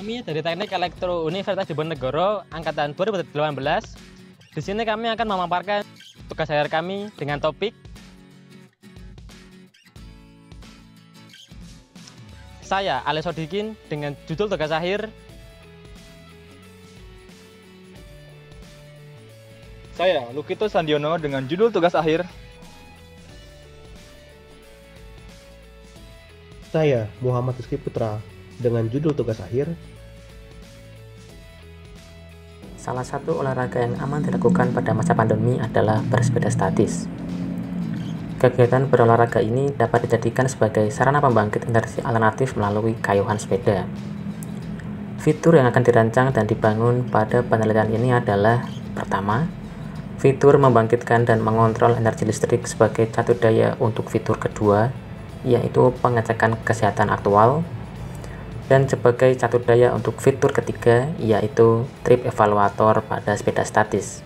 Kami dari Teknik Elektro Universitas Diponegoro angkatan 2018. Di sini kami akan memaparkan tugas akhir kami dengan topik saya Ali Sodikin dengan judul tugas akhir saya Lukito Sandiono dengan judul tugas akhir Saya Muhammad Rizky Putra dengan judul tugas akhir Salah satu olahraga yang aman dilakukan pada masa pandemi adalah bersepeda statis. Kegiatan berolahraga ini dapat dijadikan sebagai sarana pembangkit energi alternatif melalui kayuhan sepeda. Fitur yang akan dirancang dan dibangun pada penelitian ini adalah: pertama, fitur membangkitkan dan mengontrol energi listrik sebagai satu daya untuk fitur kedua, yaitu pengecekan kesehatan aktual, dan sebagai satu daya untuk fitur ketiga, yaitu trip evaluator pada sepeda statis.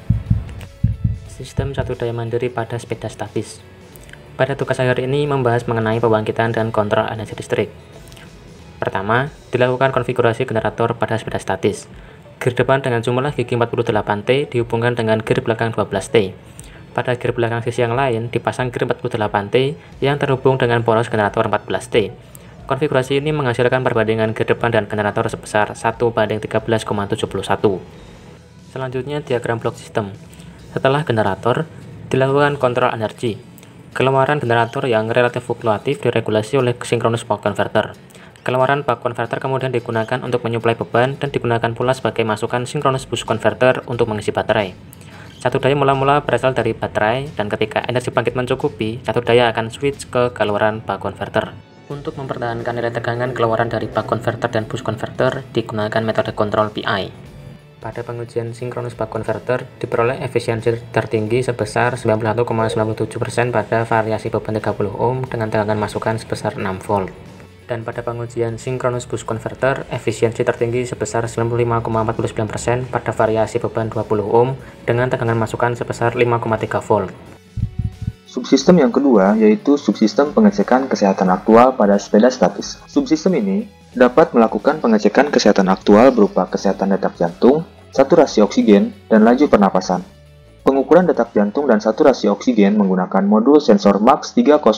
Sistem satu daya mandiri pada sepeda statis. Pada tugas akhir ini membahas mengenai pembangkitan dan kontrol energi listrik. Pertama, dilakukan konfigurasi generator pada sepeda statis. Gear depan dengan jumlah gigi 48T dihubungkan dengan gear belakang 12T. Pada gear belakang sisi yang lain dipasang gear 48T yang terhubung dengan poros generator 14T. Konfigurasi ini menghasilkan perbandingan gear depan dan generator sebesar 1:13,71. Selanjutnya diagram blok sistem. Setelah generator, dilakukan kontrol energi. Keluaran generator yang relatif fluktuatif diregulasi oleh synchronous buck converter. Keluaran buck converter kemudian digunakan untuk menyuplai beban dan digunakan pula sebagai masukan synchronous boost converter untuk mengisi baterai. Satu daya mula-mula berasal dari baterai, dan ketika energi bangkit mencukupi, satu daya akan switch ke keluaran buck converter. Untuk mempertahankan nilai tegangan keluaran dari buck converter dan boost converter, digunakan metode kontrol PI. Pada pengujian synchronous buck converter, diperoleh efisiensi tertinggi sebesar 91,97% pada variasi beban 30 ohm dengan tegangan masukan sebesar 6 volt. Dan pada pengujian synchronous boost converter, efisiensi tertinggi sebesar 95,49% pada variasi beban 20 ohm dengan tegangan masukan sebesar 5,3 volt. Subsistem yang kedua yaitu subsistem pengecekan kesehatan aktual pada sepeda statis. Subsistem ini dapat melakukan pengecekan kesehatan aktual berupa kesehatan detak jantung, saturasi oksigen, dan laju pernapasan. Pengukuran detak jantung dan saturasi oksigen menggunakan modul sensor MAX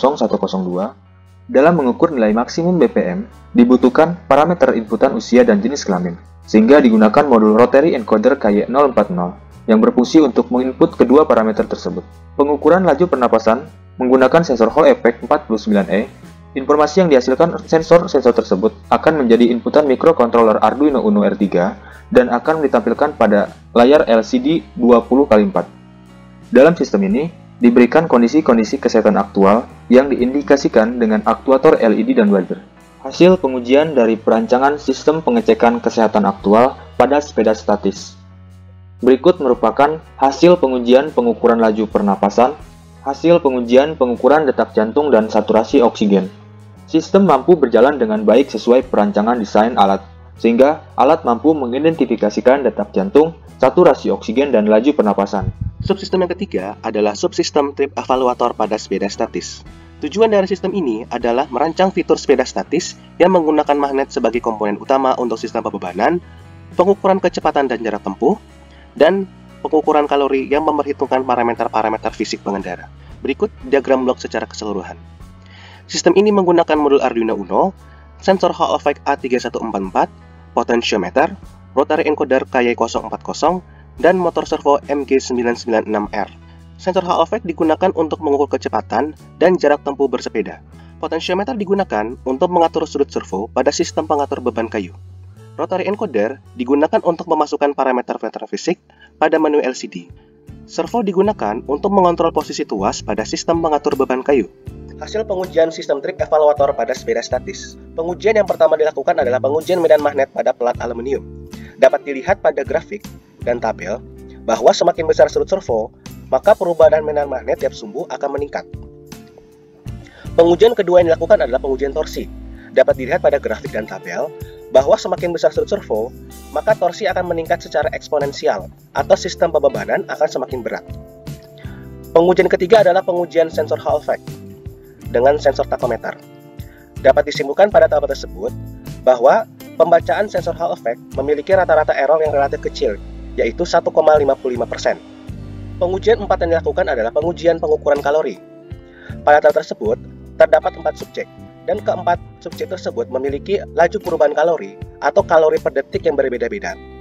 30102. Dalam mengukur nilai maksimum BPM, dibutuhkan parameter inputan usia dan jenis kelamin, sehingga digunakan modul rotary encoder KY040 yang berfungsi untuk menginput kedua parameter tersebut. Pengukuran laju pernapasan menggunakan sensor Hall effect 49E. Informasi yang dihasilkan sensor-sensor tersebut akan menjadi inputan microcontroller Arduino Uno R3 dan akan ditampilkan pada layar LCD 20x4. Dalam sistem ini, diberikan kondisi-kondisi kesehatan aktual yang diindikasikan dengan aktuator LED dan buzzer. Hasil pengujian dari perancangan sistem pengecekan kesehatan aktual pada sepeda statis. Berikut merupakan hasil pengujian pengukuran laju pernapasan, hasil pengujian pengukuran detak jantung dan saturasi oksigen. Sistem mampu berjalan dengan baik sesuai perancangan desain alat, sehingga alat mampu mengidentifikasikan detak jantung, saturasi oksigen, dan laju pernapasan. Subsistem yang ketiga adalah subsistem trip evaluator pada sepeda statis. Tujuan dari sistem ini adalah merancang fitur sepeda statis yang menggunakan magnet sebagai komponen utama untuk sistem pembebanan, pengukuran kecepatan dan jarak tempuh, dan pengukuran kalori yang memperhitungkan parameter-parameter fisik pengendara. Berikut diagram blok secara keseluruhan. Sistem ini menggunakan modul Arduino Uno, sensor Hall effect A3144, potentiometer, rotary encoder KY040, dan motor servo MG996R. Sensor Hall effect digunakan untuk mengukur kecepatan dan jarak tempuh bersepeda. Potentiometer digunakan untuk mengatur sudut servo pada sistem pengatur beban kayu. Rotary encoder digunakan untuk memasukkan parameter-parameter fisik pada menu LCD. Servo digunakan untuk mengontrol posisi tuas pada sistem pengatur beban kayu. Hasil pengujian sistem trip evaluator pada sepeda statis. Pengujian yang pertama dilakukan adalah pengujian medan magnet pada pelat aluminium. Dapat dilihat pada grafik dan tabel bahwa semakin besar sudut servo, maka perubahan medan magnet tiap sumbu akan meningkat. Pengujian kedua yang dilakukan adalah pengujian torsi. Dapat dilihat pada grafik dan tabel bahwa semakin besar sudut servo, maka torsi akan meningkat secara eksponensial atau sistem pembebanan akan semakin berat. Pengujian ketiga adalah pengujian sensor Hall effect dengan sensor tachometer. Dapat disimpulkan pada tabel tersebut bahwa Pembacaan sensor Hall effect memiliki rata-rata error yang relatif kecil, yaitu 1,55%. Pengujian 4 yang dilakukan adalah pengujian pengukuran kalori. Pada tab tersebut, terdapat 4 subjek, dan keempat subjek tersebut memiliki laju perubahan kalori atau kalori per detik yang berbeda-beda.